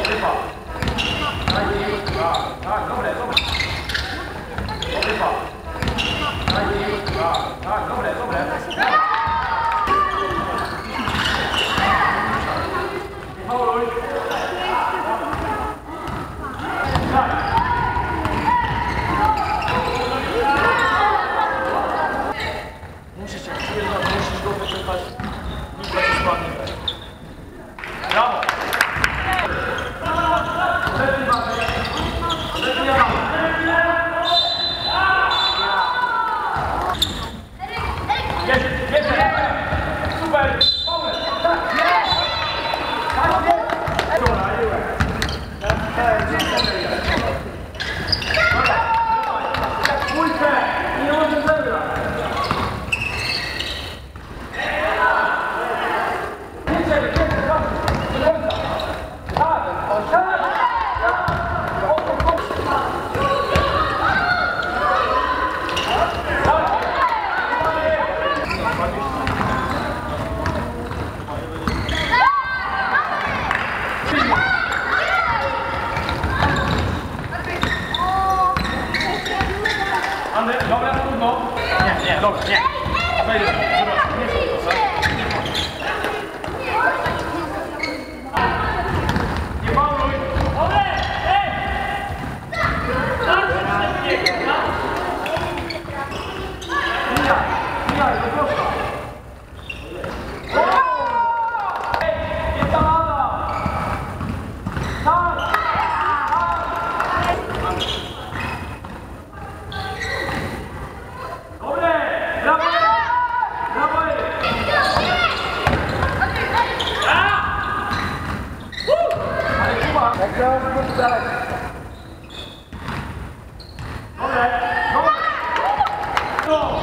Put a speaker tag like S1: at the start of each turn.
S1: Musisz go wyczerpać. Nikt go nie spadnie. Brawo! Super! Dobra, trudno. Nie, dobra, nie. Wejdę, dobra, nie są to, nie pauluj. Dobre, ej! Mija, to prosto. Ej, jest ta lada. Tak.
S2: Jak grałem w futbol.
S1: Dobre, dobre. No.